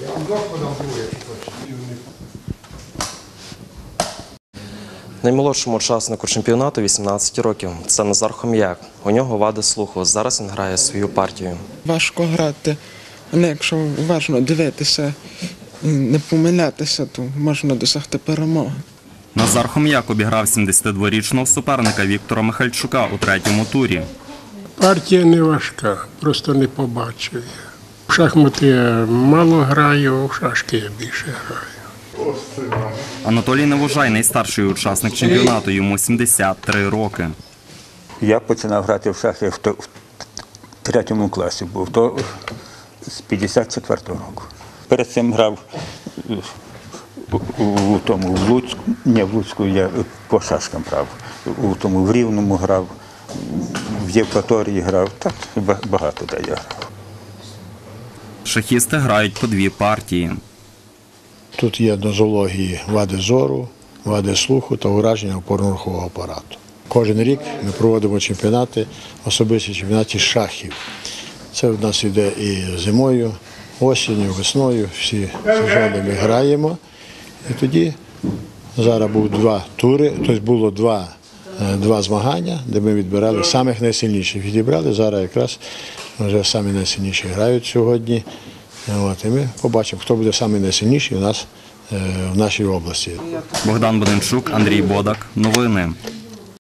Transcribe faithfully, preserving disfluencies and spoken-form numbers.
Наймолодшому учаснику чемпіонату вісімнадцять років. Це Назар Хом'як. У нього вади слуху. Зараз він грає свою партію. Важко грати, але якщо уважно дивитися, не помилятися, то можна досягти перемоги. Назар Хом'як обіграв сімдесятидворічного суперника Віктора Михальчука у третьому турі. Партія не важка, просто не побачив я. В шахмати я мало граю, в шашки я більше граю. Анатолій Невожай – найстарший учасник чемпіонату, йому сімдесят три роки. Я починав грати в шахи в, в третьому класі, був то з п'ятдесят четвертого року. Перед цим грав у, у тому, в Луцьку, не в Луцьку, я по шашкам грав, у тому в Рівному грав, в Євпаторії грав, так багато де я грав. Шахісти грають по дві партії. Тут є нозології вади зору, вади слуху та ураження опорно-рухового апарату. Кожен рік ми проводимо чемпіонати, особисті чемпіонати з шахів. Це в нас йде і зимою, осінню, весною, всі сезони ми граємо. І тоді зараз був два тури, тобто було два, два змагання, де ми відбирали самих найсильніших. Відібрали, зараз якраз вже самі найсильніші грають сьогодні. От, і ми побачимо, хто буде самий найсильніший у нас в нашій області. Богдан Боденчук, Андрій Бодак. Новини.